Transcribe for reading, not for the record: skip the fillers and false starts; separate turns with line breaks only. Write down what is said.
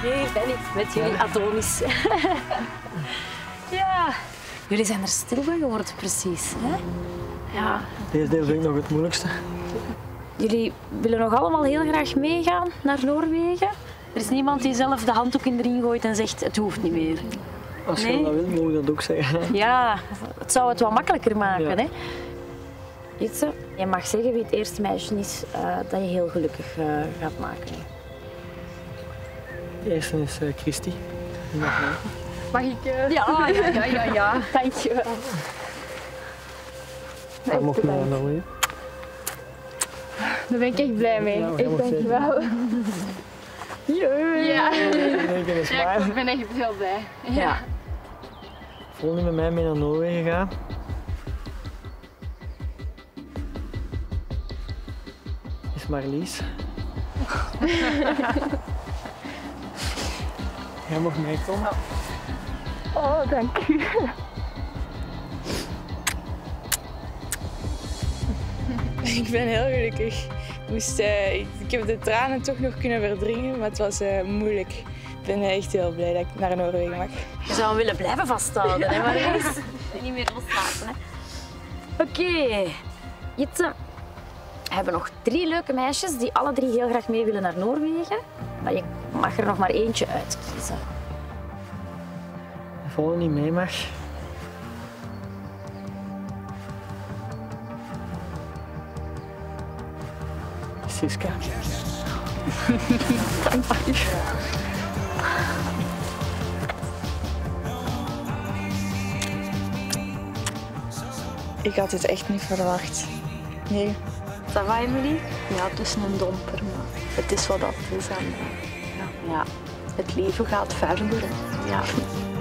Hier ben ik met jullie Adonis. Ja, jullie zijn er stil van geworden precies. Hè? Ja.
Deze deel vind ik nog het moeilijkste.
Jullie willen nog allemaal heel graag meegaan naar Noorwegen? Er is niemand die zelf de handdoek in de ring gooit en zegt het hoeft niet meer.
Als je dat wilt, moet je dat ook zeggen.
Ja, het zou het wat makkelijker maken.
Ja.
Hè? Jitse, je mag zeggen wie het eerste meisje is dat je heel gelukkig gaat maken. Hè?
De eerste is Christy. Die mag mee.
Mag ik?
Ja. Dankjewel.
Hij mocht mee naar Noorwegen.
Daar ben ik echt blij mee.
Ja,
Echt, dankjewel. Ja. Ik ben echt heel blij.
Ja.
Volgende met mij mee naar Noorwegen gaan. Is Marlies. Jij mag meekomen.
Oh, dank u.
Ik ben heel gelukkig. Ik heb de tranen toch nog kunnen verdringen, maar het was moeilijk. Ik ben echt heel blij dat ik naar Noorwegen mag.
Je zou hem willen blijven vasthouden, hè, Marlies? Niet meer loslaten, hè? Oké. Jitse, we hebben nog 3 leuke meisjes die alle 3 heel graag mee willen naar Noorwegen. Maar je mag er nog maar eentje uitkiezen.
De volgende die mee mag. Siska.
Ik had dit echt niet verwacht. Nee.
Ça va, Emily?
Ja, het is een domper, maar het is wat dat is. En, ja, het leven gaat verder. Ja.